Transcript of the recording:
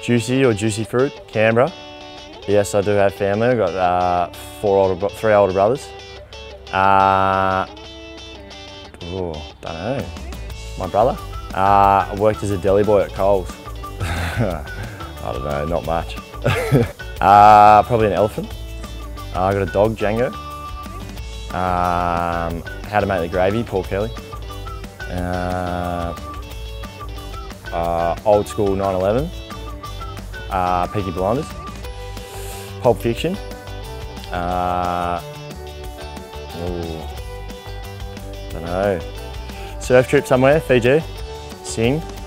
Juicy or juicy fruit, Canberra. Yes, I do have family. I've got 3 older brothers. Don't know. My brother. I worked as a deli boy at Coles. I don't know, not much. Probably an elephant. I got a dog, Django. How to Make the Gravy, Paul Kelly. Old School 9/11. Peaky Blinders. Pulp Fiction. Don't know. Surf trip somewhere, Fiji. Sing.